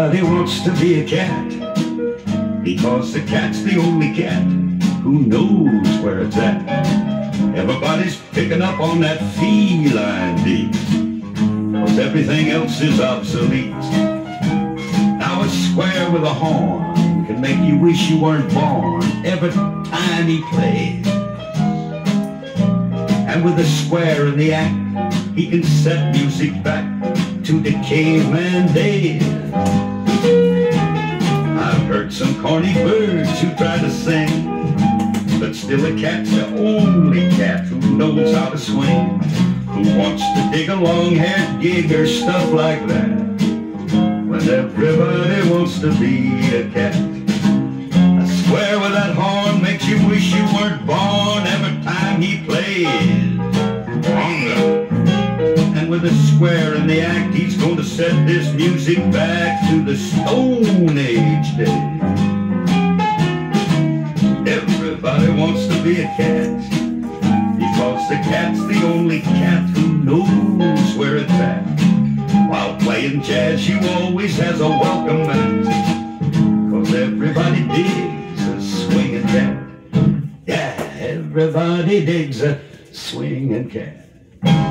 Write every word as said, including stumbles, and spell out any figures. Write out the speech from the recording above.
Everybody wants to be a cat, because the cat's the only cat who knows where it's at. Everybody's picking up on that feline beat, cause everything else is obsolete. Now a square with a horn can make you wish you weren't born every time he plays. And with a square in the act, he can set music back to the caveman days. I've heard some corny birds who try to sing, but still a cat's the only cat who knows how to swing, who wants to dig a long-haired gig or stuff like that, when everybody wants to be a cat. A square with that horn makes you wish you weren't born every time he plays. And with a square in the act, he's going to set this music back to the Stone Age days. Everybody wants to be a cat, because the cat's the only cat who knows where it's at. While playing jazz, you always has a welcome mat, cause everybody digs a swinging cat. Yeah, everybody digs a swinging cat.